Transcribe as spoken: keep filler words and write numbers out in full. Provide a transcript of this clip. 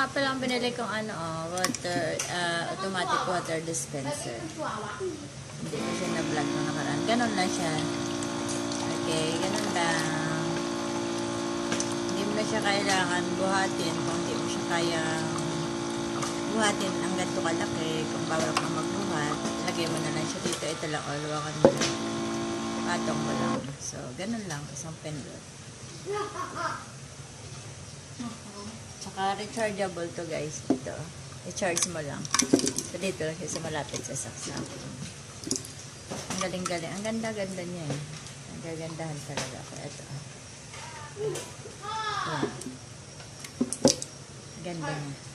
nga pala ang binili kong ano, oh, water, uh, automatic water dispenser. Hindi ko siya na-vlog nung nakaraan. Ganon lang siya. Okay, ganon lang. Hindi mo na siya kailangan buhatin kung hindi mo siya kayang buhatin ang ganito kalaki. Kung bawal ka magbuhat, lagay mo na lang siya dito. Ito lang, o, luwakan mo lang. Patong mo lang. So, ganon lang. Isang pendant. Saka rechargeable to guys. Dito. I-charge mo lang. So, dito lang siya sa malapit sa saksak. Ang galing-galing. Ang ganda-ganda niya eh. Ang gagandahan talaga. Ito. Yan. Ganda niya.